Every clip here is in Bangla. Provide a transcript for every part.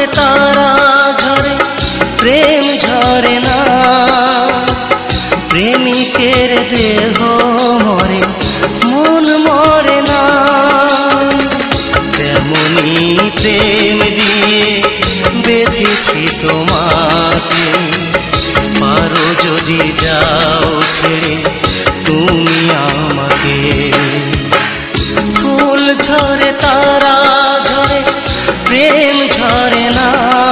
तारा झरे प्रेम झरे ना प्रेमिकेर देह मरे मन मरे ना तेमনি प्रेम दिए बेঁধেছি তোমাকে পারো যদি যাও ছেড়ে তুমি আমাকে ফুল ঝরে তারা ঝরে প্রেম ঝরে না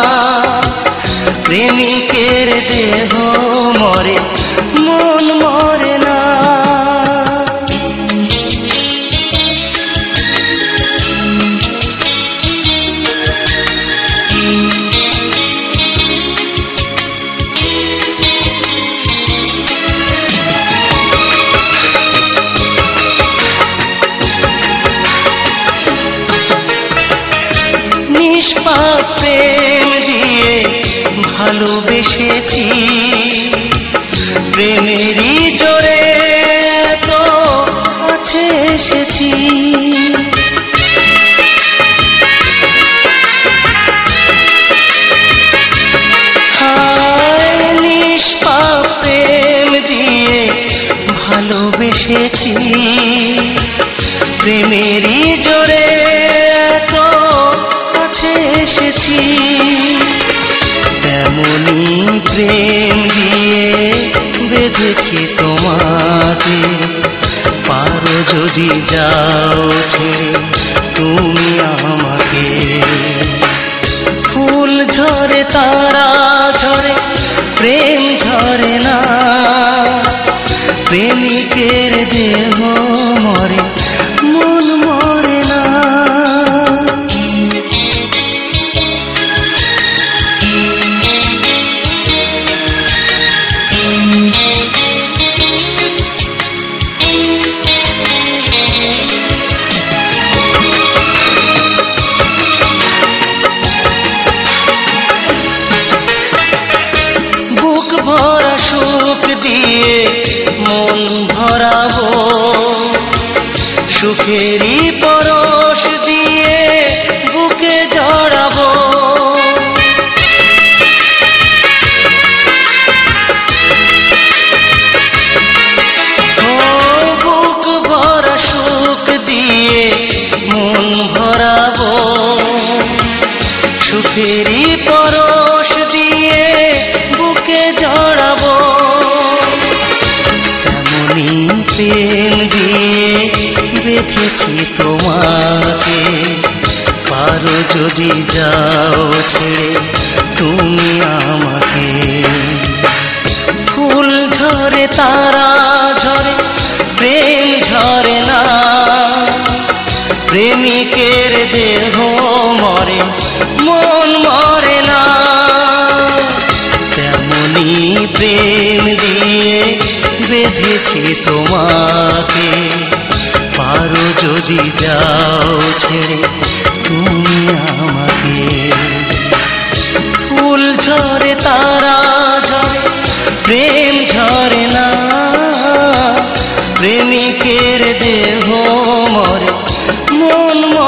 প্রেমিকের দেহ মরে মন মরে না নিষ্পাপ প্রেম দিয়ে ভালোবেসেছি প্রেমেরই জোরে তো কাছে এসেছি হায় নিষ্পাপ প্রেম দিয়ে ভালোবেসেছি প্রেমেরই জোরে তো কাছে এসেছি তেমনি প্রেম দিয়ে বেঁধেছি তোমাকে পারো যদি যাও ছেড়ে তুমি আমাকে ফুল ঝরে তারা ঝরে প্রেম ঝরে না প্রেমিকের দেহ মরে মন মরে না বুক ভরা সুখ দিয়ে মন ভরাবো সুখেরই পরশ দিয়ে বুকে জড়াবো ও বুক ভরা সুখ দিয়ে মন ভরাবো সুখেরই পরশ দিয়ে বুকে জড়াবো তেমনি প্রেম দিয়ে বেঁধেছি তোমাকে পারো যদি যাও ছেড়ে তুমি আমাকে ফুল ঝরে তারা ঝরে প্রেম ঝরে না প্রেমিকের দেহ মরে মন মরে না তেমনি প্রেম দিয়ে বেঁধেছি তোমাকে পারো যদি যাও ছেড়ে তুমি আমাকে ফুল ঝরে তারা ঝরে প্রেম ঝরে না প্রেমিকের দেহ মরে মন মরে